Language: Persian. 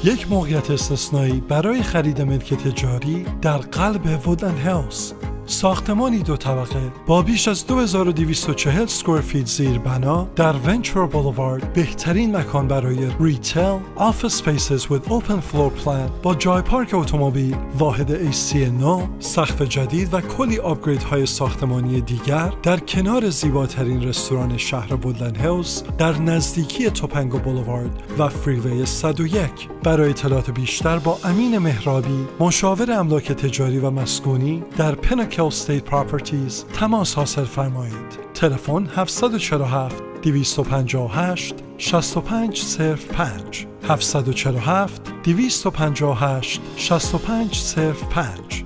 یک موقعیت استثنایی برای خرید ملک تجاری در قلب وودلند هاوس. ساختمانی 2 طبقه با بیش از 2240 سکوئر فیت زیربنا در ونچر بولوارد، بهترین مکان برای ریتیل، آفیس سپیسز with open floor plan با جای پارک اتومبیل، واحد AC نو، سقف جدید و کلی آپگریدهای ساختمانی دیگر در کنار زیباترین رستوران شهر وودلند هاوس در نزدیکی توپنگو بولوارد و فریوی 101. برای اطلاعات بیشتر با امین مهرابی، مشاور املاک تجاری و مسکونی در پیناکل استیت پراپرتیز تماس حاصل فرمایید. تلفن 747 258 6505 747 258 6505